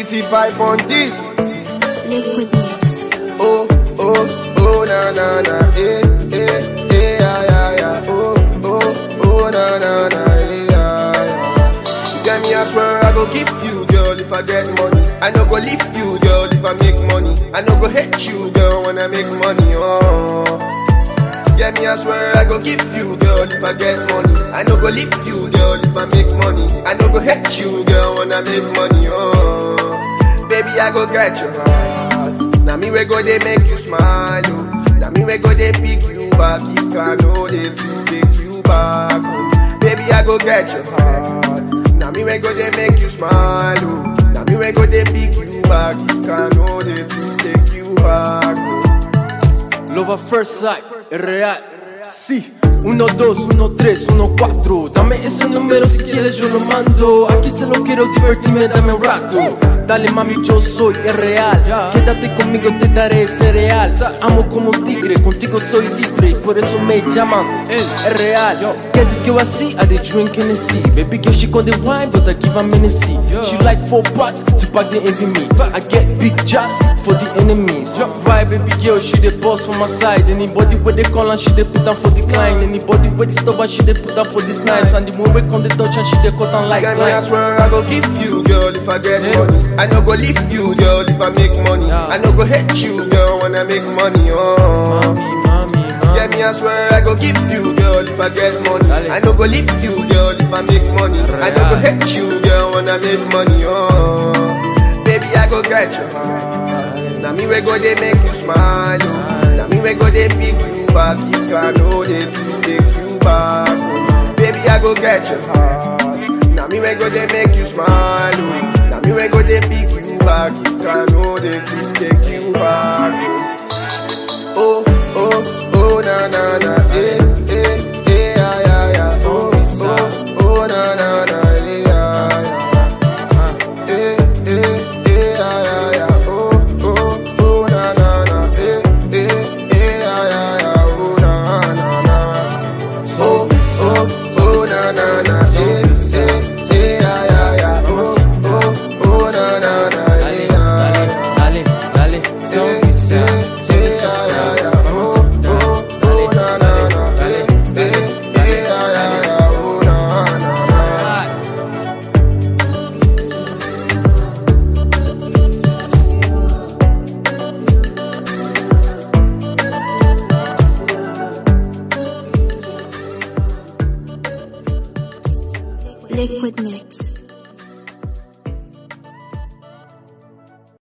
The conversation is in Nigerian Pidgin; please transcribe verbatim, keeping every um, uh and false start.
City vibe on this. Liquid Mix. Oh, oh, oh, na na na, eh, eh, eh, yeah, yeah, yeah. Oh, oh, oh, na na na, eh, yeah, yeah. You get me, I swear I go give you, girl, if I get money. I no go leave you, girl, if I make money. I no go hate you, girl, when I make money. Oh, get me, I swear I go give you, girl, if I get money. I no go leave you, girl, if I make money. I no go hate you, girl, when I make money. Oh, baby, I go get your heart. Now me we go they make you smile. Oh. Now me we go they pick you back. If I know they do take you back. Oh. Baby, I go get your heart. Now me we go they make you smile. Oh. Now me we go they pick you back. If I know they do take you back. Oh. Love at first sight, es real, sí. Uno, dos, uno, tres, uno, cuatro. Dame ese número si quieres yo lo mando. Aquí se lo quiero divertirme, dame un rato. Dale mami, yo soy es real. Quédate conmigo, te daré cereal. Amo como un tigre, contigo soy libre. Por eso me llaman el es real. Get this girl I see, I dey drink Hennessy. Baby girl she gon' dey wine, but I give her Hennessy. She like four pots to pack the envy me. I get big jobs for the enemies. Right, baby girl, she the boss for my side. Anybody where they call and she dey put down for decline. Anybody with the stubborn, she dey put up for this nights. And the more we come the touch and she dey cut on like blind. I swear I go give you, girl, if I get yeah. money. I no go leave you, girl, if I make money. Yeah. I no go hate you, girl, when I make money. Oh, mommy, mommy, mommy. Yeah, me I swear I go give you, girl, if I get money. Dale. I no go leave you, girl, if I make money. Real. I no go hate you, girl, when I make money. Oh, baby, I go get your heart. Now me we go they make you smile. Oh. Now me we go they pick you back. If I know they do take you back. Oh. Baby, I go get your heart. Now me we go they make you smile. Oh. Now me we go they pick you back. If I know they do take you back. Oh, oh, oh, na na na, eh, eh, eh, yeah, yeah, yeah. Oh, oh, oh, na na na, eh, yeah, yeah. Eh, eh, eh, yeah, yeah, yeah. Oh, oh, oh, na na na, eh, eh, eh, yeah, yeah, yeah. Oh, na na na. Oh, oh, oh, na na na, eh, eh, eh, yeah, yeah, yeah. Oh, oh, oh, na na na, eh, yeah, yeah. Dale, dale, dale, so bisa, so bisa. Liquid Mix.